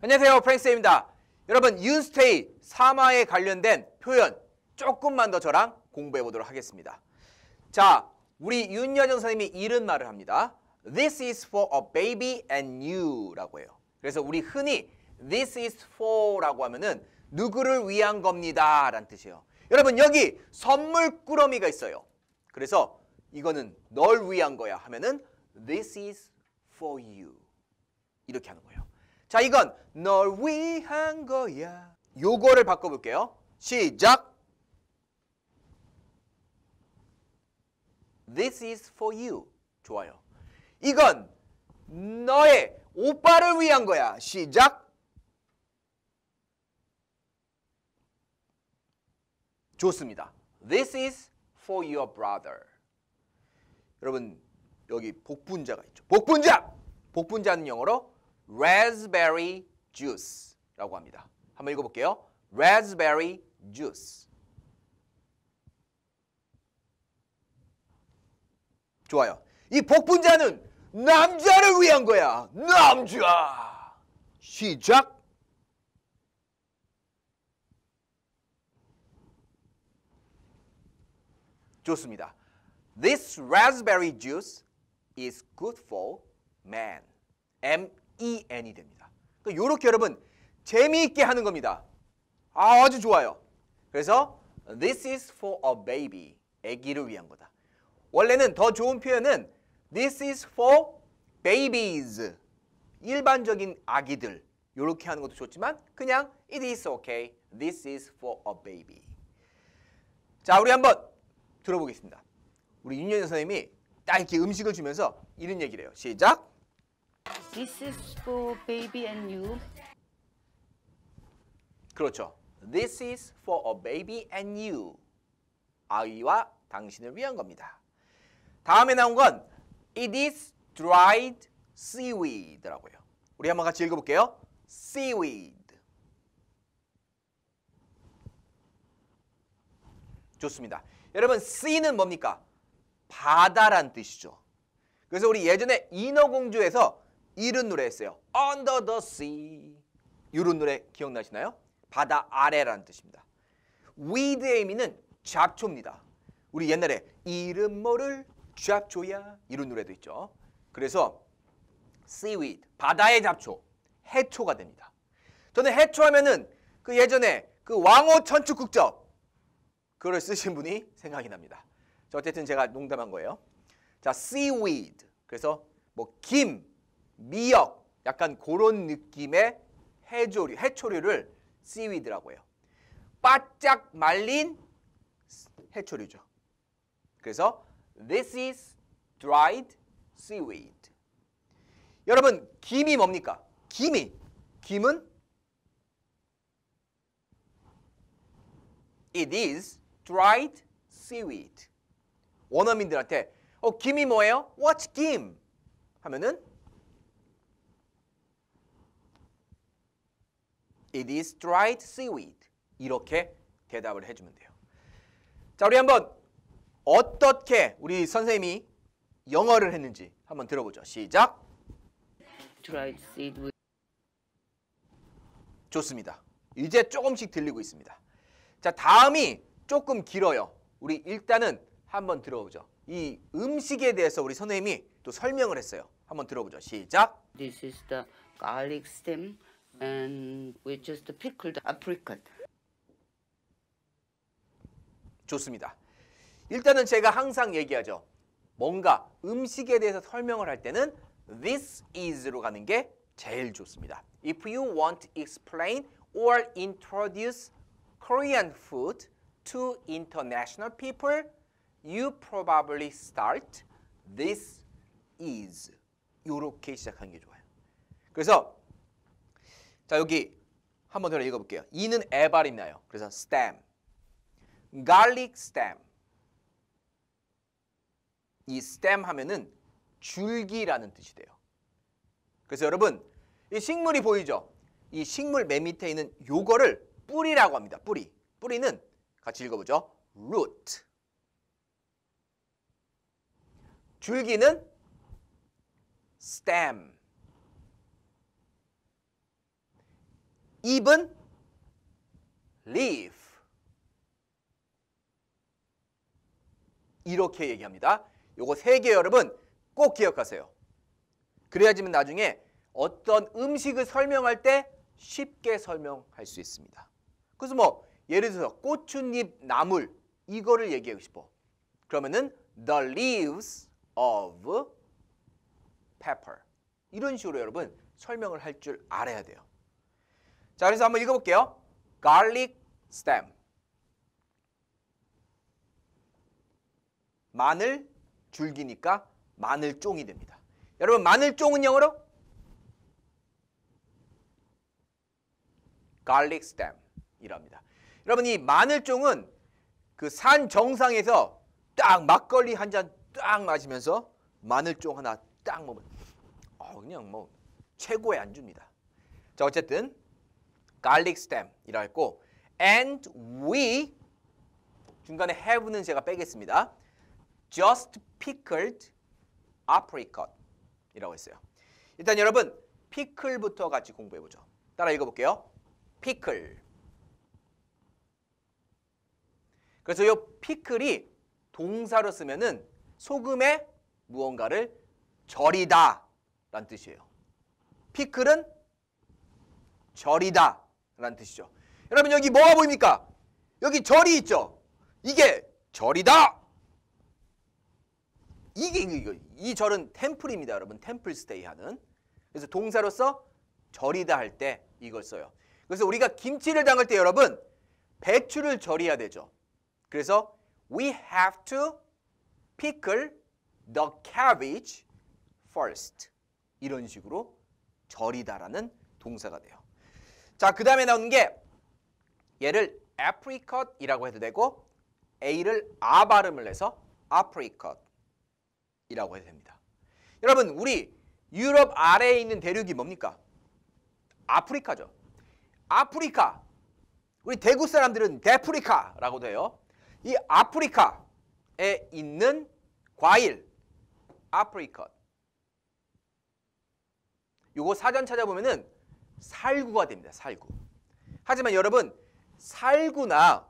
안녕하세요, 프랭스입니다. 여러분, 윤스테이 3화에 관련된 표현 조금만 더 저랑 공부해 보도록 하겠습니다. 자, 우리 윤여정 선생님이 이런 말을 합니다. This is for a baby and you 라고 해요. 그래서 우리 흔히 This is for 라고 하면은 누구를 위한 겁니다 라는 뜻이에요. 여러분, 여기 선물 꾸러미가 있어요. 그래서 이거는 널 위한 거야 하면은 This is for you 이렇게 하는 거예요. 자, 이건 널 위한 거야. 요거를 바꿔볼게요. 시작. This is for you. 좋아요. 이건 너의 오빠를 위한 거야. 시작. 좋습니다. This is for your brother. 여러분, 여기 복분자가 있죠. 복분자! 복분자는 영어로 raspberry juice라고 합니다. 한번 읽어볼게요. raspberry juice. 좋아요. 이 복분자는 남자를 위한 거야. 남자. 시작. 좋습니다. This raspberry juice is good for men. M-E-N이 됩니다. 그러니까 이렇게 여러분 재미있게 하는 겁니다. 아주 좋아요. 그래서 This is for a baby. 아기를 위한 거다. 원래는 더 좋은 표현은 This is for babies. 일반적인 아기들. 이렇게 하는 것도 좋지만 그냥 It is okay. This is for a baby. 자, 우리 한번 들어보겠습니다. 우리 윤여정 선생님이 딱 이렇게 음식을 주면서 이런 얘기를 해요. 시작. This is for baby and you. 그렇죠. This is for a baby and you. 아이와 당신을 위한 겁니다. 다음에 나온 건 It is dried seaweed라고 해요. 우리 한번 같이 읽어볼게요. Seaweed. 좋습니다. 여러분, sea는 뭡니까? 바다란 뜻이죠. 그래서 우리 예전에 인어공주에서 이런 노래 했어요. Under the sea. 이런 노래 기억나시나요? 바다 아래라는 뜻입니다. weed의 의미는 잡초입니다. 우리 옛날에 이름 모를 잡초야 이런 노래도 있죠. 그래서 seaweed, 바다의 잡초, 해초가 됩니다. 저는 해초하면은 그 예전에 그 왕호 천축국적 그걸 쓰신 분이 생각이 납니다. 자, 어쨌든 제가 농담한 거예요. 자, seaweed. 그래서 뭐 김, 미역, 약간 그런 느낌의 해초류를 seaweed라고 해요. 바짝 말린 해초류죠. 그래서 this is dried seaweed. 여러분, 김이 뭡니까? 김은 it is dried seaweed. 원어민들한테 김이 뭐예요? What's 김? 하면은 It is dried seaweed. 이렇게 대답을 해주면 돼요. 자, 우리 한번 어떻게 우리 선생님이 영어를 했는지 한번 들어보죠. 시작. Dried seaweed. 좋습니다. 이제 조금씩 들리고 있습니다. 자, 다음이 조금 길어요. 우리 일단은 한번 들어보죠. 이 음식에 대해서 우리 선생님이 또 설명을 했어요. 한번 들어보죠. 시작. This is the garlic stem and we just pickled apricot. 좋습니다. 일단은 제가 항상 얘기하죠. 뭔가 음식에 대해서 설명을 할 때는 this is로 가는 게 제일 좋습니다. If you want to explain or introduce Korean food to international people, you probably start this is. 이렇게 시작하는 게 좋아요. 그래서 자, 여기 한번 더 읽어볼게요. 이는 애발이 나요. 그래서 stem, garlic stem. 이 stem 하면은 줄기라는 뜻이 돼요. 그래서 여러분, 이 식물이 보이죠? 이 식물 맨 밑에 있는 요거를 뿌리라고 합니다. 뿌리. 뿌리는 같이 읽어보죠. root. 줄기는 stem. even leaf. 이렇게 얘기합니다. 요거 세 개 여러분 꼭 기억하세요. 그래야지만 나중에 어떤 음식을 설명할 때 쉽게 설명할 수 있습니다. 그래서 뭐 예를 들어서 고추잎 나물 이거를 얘기하고 싶어. 그러면은 the leaves of pepper. 이런 식으로 여러분 설명을 할 줄 알아야 돼요. 자, 그래서 한번 읽어볼게요. garlic stem. 마늘 줄기니까 마늘종이 됩니다. 여러분 마늘종은 영어로 garlic stem이랍니다. 여러분 이 마늘종은 그 산 정상에서 딱 막걸리 한 잔 딱 마시면서 마늘종 하나 딱 먹으면 그냥 뭐 최고의 안주입니다. 자, 어쨌든 garlic stem이라고 했고 and we 중간에 have는 제가 빼겠습니다. just pickled apricot 이라고 했어요. 일단 여러분 pickle부터 같이 공부해보죠. 따라 읽어볼게요. pickle. 그래서 이 pickle이 동사로 쓰면은 소금에 무언가를 절이다 라는 뜻이에요. pickle은 절이다 라는 뜻이죠. 여러분 여기 뭐가 보입니까? 여기 절이 있죠? 이게 절이다! 이 절은 템플입니다, 여러분. 템플 스테이 하는. 그래서 동사로서 절이다 할 때 이걸 써요. 그래서 우리가 김치를 담글 때 여러분 배추를 절여야 되죠. 그래서 we have to pickle the cabbage first. 이런 식으로 절이다라는 동사가 돼요. 자, 그 다음에 나오는 게 얘를 apricot이라고 해도 되고 A를 아 발음을 해서 apricot 이라고 해도 됩니다. 여러분 우리 유럽 아래에 있는 대륙이 뭡니까? 아프리카죠. 아프리카. 우리 대구 사람들은 데프리카라고도 해요. 이 아프리카에 있는 과일 아프리컷. 요거 사전 찾아보면은 살구가 됩니다. 살구. 하지만 여러분 살구나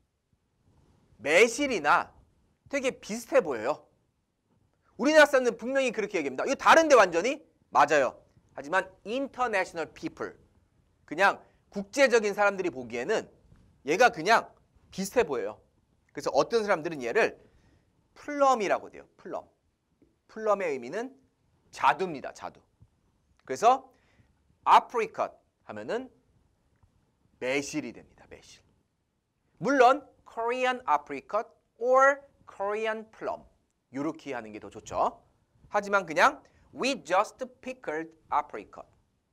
매실이나 되게 비슷해 보여요. 우리나라 사람들은 분명히 그렇게 얘기합니다. 이거 다른데 완전히? 맞아요. 하지만 international people, 그냥 국제적인 사람들이 보기에는 얘가 그냥 비슷해 보여요. 그래서 어떤 사람들은 얘를 플럼이라고 돼요. 플럼. 플럼의 의미는 자두입니다. 자두. 그래서 apricot 하면은 매실이 됩니다. 매실. 물론 Korean apricot or Korean plum 이렇게 하는 게 더 좋죠. 하지만 그냥 we just pickled apricot.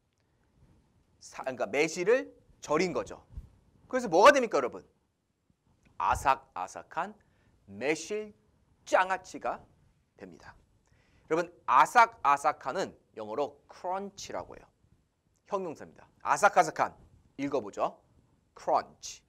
그러니까 매실을 절인 거죠. 그래서 뭐가 됩니까, 여러분? 아삭아삭한 매실 장아찌가 됩니다. 여러분 아삭아삭한은 영어로 crunch라고 해요. 형용사입니다. 아삭아삭한 읽어보죠. crunch.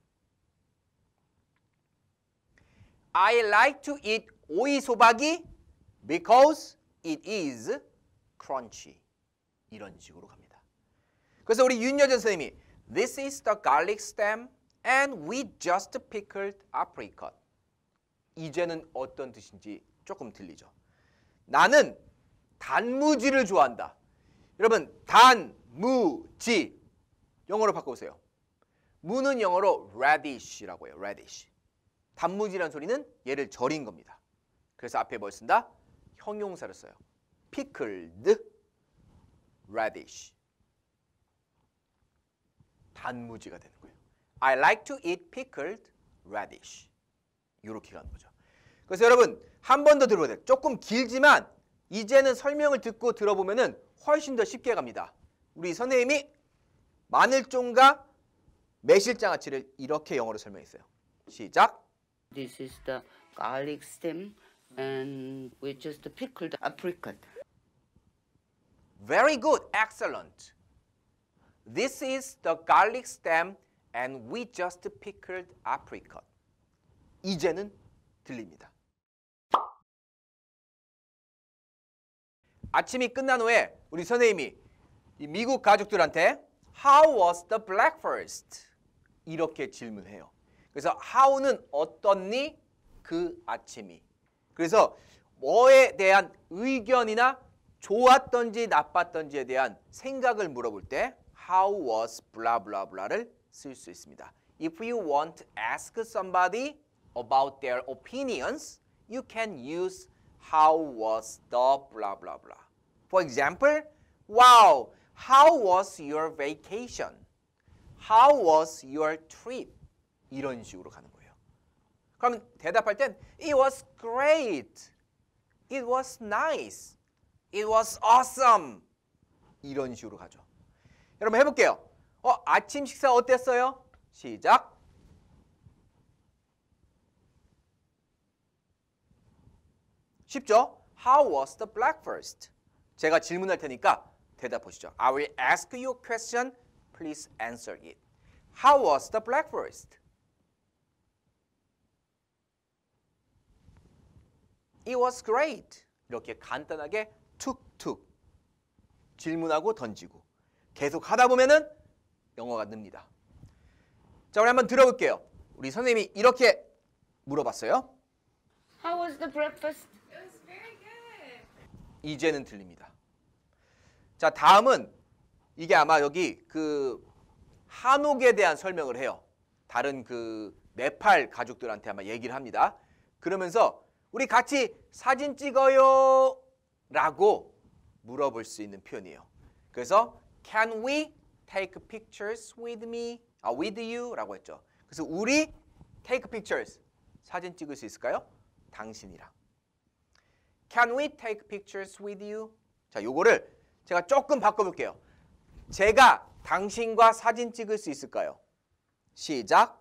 I like to eat 오이소박이 because it is crunchy. 이런 식으로 갑니다. 그래서 우리 윤여전 선생님이 This is the garlic stem and we just pickled apricot. 이제는 어떤 뜻인지 조금 들리죠. 나는 단무지를 좋아한다. 여러분 단무지 영어로 바꿔보세요. 무는 영어로 radish라고 해요. radish. 단무지라는 소리는 얘를 절인 겁니다. 그래서 앞에 뭘 쓴다? 형용사를 써요. pickled radish. 단무지가 되는 거예요. I like to eat pickled radish. 이렇게 가는 거죠. 그래서 여러분 한 번 더 들어봐야 돼요. 조금 길지만 이제는 설명을 듣고 들어보면은 훨씬 더 쉽게 갑니다. 우리 선생님이 마늘종과 매실장아찌를 이렇게 영어로 설명했어요. 시작. This is the garlic stem and we just pickled apricot. Very good, excellent. This is the garlic stem and we just pickled apricot. 이제는 들립니다. 아침이 끝난 후에 우리 선생님이 이 미국 가족들한테 How was the breakfast? 이렇게 질문해요. 그래서 how는 어떻니? 그 아침이. 그래서 뭐에 대한 의견이나 좋았던지 나빴던지에 대한 생각을 물어볼 때 How was blah blah blah를 쓸 수 있습니다. If you want to ask somebody about their opinions, you can use How was the blah blah blah. For example, Wow, how was your vacation? How was your trip? 이런 식으로 가는 거예요. 그럼 대답할 땐 It was great. It was nice. It was awesome. 이런 식으로 가죠. 여러분 해볼게요. 아침 식사 어땠어요? 시작. 쉽죠? How was the breakfast? 제가 질문할 테니까 대답하시죠. I will ask you a question. Please answer it. How was the breakfast? It was great. 이렇게 간단하게 툭툭 질문하고 던지고 계속 하다 보면은 영어가 늡니다. 자, 우리 한번 들어볼게요. 우리 선생님이 이렇게 물어봤어요. How was the breakfast? It was very good. 이제는 들립니다. 자, 다음은 이게 아마 여기 그 한옥에 대한 설명을 해요. 다른 그 네팔 가족들한테 아마 얘기를 합니다. 그러면서 우리 같이 사진 찍어요 라고 물어볼 수 있는 표현이에요. 그래서 Can we take pictures with me? with you? 라고 했죠. 그래서 우리 take pictures 사진 찍을 수 있을까요? 당신이랑. Can we take pictures with you? 자, 요거를 제가 조금 바꿔볼게요. 제가 당신과 사진 찍을 수 있을까요? 시작.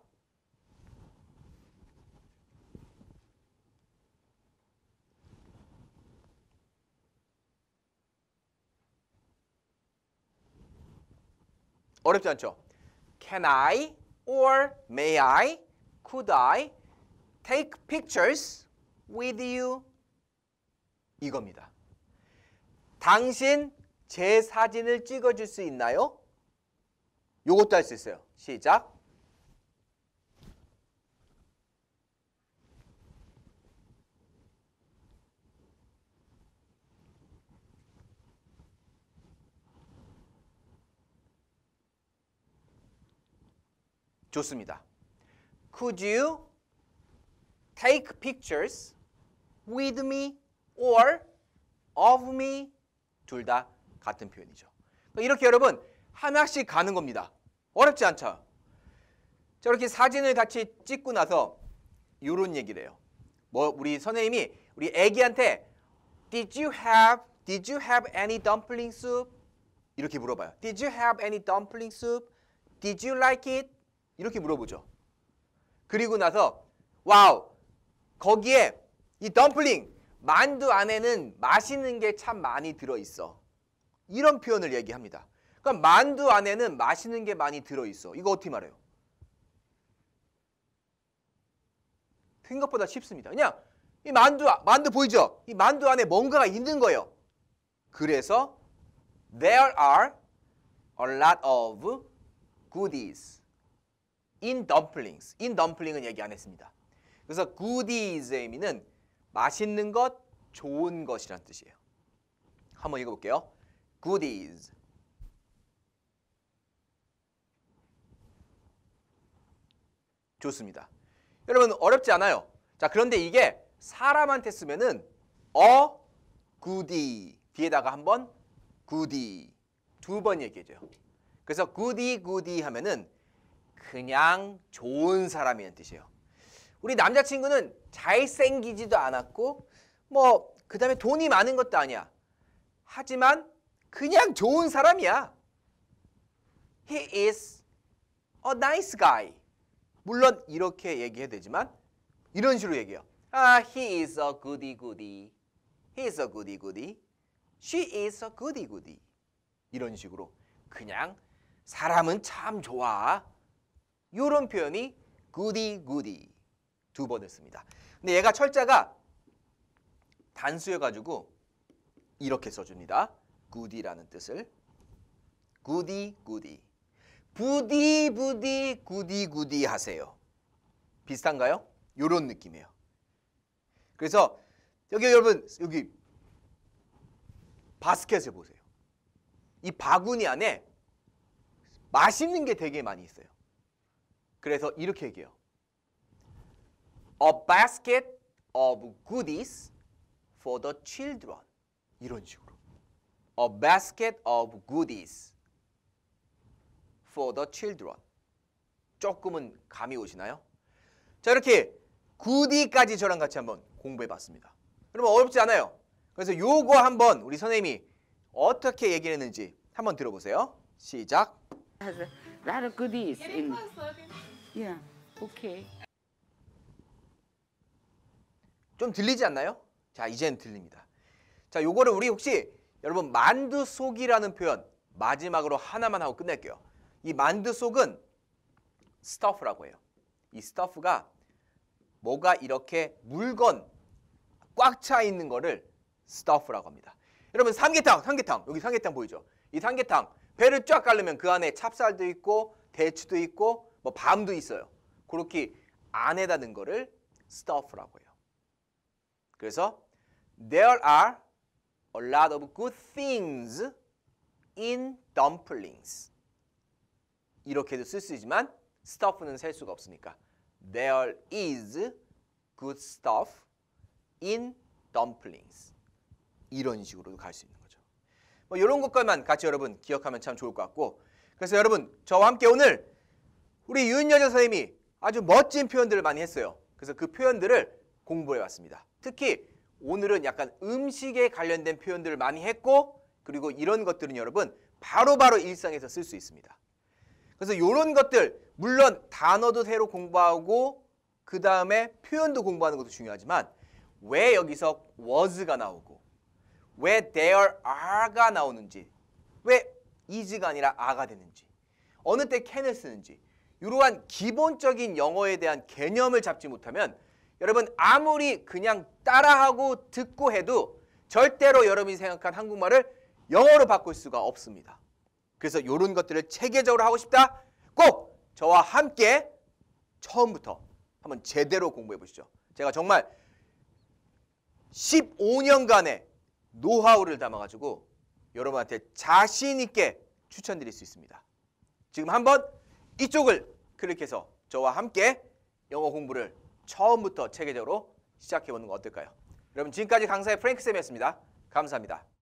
어렵지 않죠? Can I or may I, could I take pictures with you? 이겁니다. 당신 제 사진을 찍어줄 수 있나요? 요것도 할 수 있어요. 시작. 좋습니다. Could you take pictures with me or of me? 둘 다 같은 표현이죠. 이렇게 여러분 하나씩 가는 겁니다. 어렵지 않죠? 자, 이렇게 사진을 같이 찍고 나서 이런 얘기를 해요. 우리 선생님이 우리 애기한테 Did you have any dumpling soup? 이렇게 물어봐요. Did you have any dumpling soup? Did you like it? 이렇게 물어보죠. 그리고 나서 와우, 거기에 이 덤플링, 만두 안에는 맛있는 게 참 많이 들어있어. 이런 표현을 얘기합니다. 그럼 만두 안에는 맛있는 게 많이 들어있어. 이거 어떻게 말해요? 생각보다 쉽습니다. 그냥 이 만두 보이죠? 이 만두 안에 뭔가가 있는 거예요. 그래서 There are a lot of goodies in dumplings. in dumpling은 얘기 안 했습니다. 그래서 goodies의 의미는 맛있는 것, 좋은 것이란 뜻이에요. 한번 읽어볼게요. goodies. 좋습니다. 여러분 어렵지 않아요. 자, 그런데 이게 사람한테 쓰면은 a goodie 뒤에다가 한번 goodie 두 번 얘기해줘요. 그래서 goodie goodie 하면은 그냥 좋은 사람이라는 뜻이에요. 우리 남자친구는 잘생기지도 않았고 그 다음에 돈이 많은 것도 아니야. 하지만 그냥 좋은 사람이야. He is a nice guy. 물론 이렇게 얘기해도 되지만 이런 식으로 얘기해요. He is a goody goody. He is a goody goody. She is a goody goody. 이런 식으로 그냥 사람은 참 좋아. 이런 표현이 goody goody 두 번을 씁니다. 근데 얘가 철자가 단수여가지고 이렇게 써줍니다. goody라는 뜻을. goody goody. 부디 구디 하세요. 비슷한가요? 요런 느낌이에요. 그래서 여기 여러분 여기 바스켓을 보세요. 이 바구니 안에 맛있는 게 되게 많이 있어요. 그래서 이렇게 얘기해요. A basket of goodies for the children. 이런 식으로. A basket of goodies for the children. 조금은 감이 오시나요? 자, 이렇게 구디까지 저랑 같이 한번 공부해 봤습니다. 여러분 어렵지 않아요. 그래서 요거 한번 우리 선생님이 어떻게 얘기를 했는지 한번 들어보세요. 시작. Has a lot of goodies Getting in. close, Logan. Yeah. Okay. 좀 들리지 않나요? 자, 이제는 들립니다. 자, 요거를 우리 혹시 여러분 만두 속이라는 표현 마지막으로 하나만 하고 끝낼게요. 이 만두 속은 stuff라고 해요. 이 stuff가 뭐가 이렇게 물건 꽉 차 있는 거를 stuff라고 합니다. 여러분 삼계탕 여기 삼계탕 보이죠? 이 삼계탕 배를 쫙 깔으면 그 안에 찹쌀도 있고 대추도 있고 뭐 밤도 있어요. 그렇게 안에다 넣은 거를 stuff라고 해요. 그래서 there are a lot of good things in dumplings. 이렇게도 쓸 수 있지만 stuff는 셀 수가 없으니까 there is good stuff in dumplings. 이런 식으로도 갈 수 있는 거죠. 뭐 이런 것까지만 같이 여러분 기억하면 참 좋을 것 같고, 그래서 여러분 저와 함께 오늘 우리 윤여정 선생님이 아주 멋진 표현들을 많이 했어요. 그래서 그 표현들을 공부해 왔습니다. 특히 오늘은 약간 음식에 관련된 표현들을 많이 했고, 그리고 이런 것들은 여러분 바로바로 일상에서 쓸 수 있습니다. 그래서 이런 것들 물론 단어도 새로 공부하고 그 다음에 표현도 공부하는 것도 중요하지만 왜 여기서 was가 나오고 왜 there are가 나오는지, 왜 is가 아니라 are가 되는지, 어느 때 can을 쓰는지, 이러한 기본적인 영어에 대한 개념을 잡지 못하면 여러분 아무리 그냥 따라하고 듣고 해도 절대로 여러분이 생각한 한국말을 영어로 바꿀 수가 없습니다. 그래서 이런 것들을 체계적으로 하고 싶다? 꼭 저와 함께 처음부터 한번 제대로 공부해 보시죠. 제가 정말 15년간의 노하우를 담아가지고 여러분한테 자신 있게 추천드릴 수 있습니다. 지금 한번 이쪽을 클릭해서 저와 함께 영어 공부를 처음부터 체계적으로 시작해보는 거 어떨까요? 여러분 지금까지 강사의 프랭크 쌤이었습니다. 감사합니다.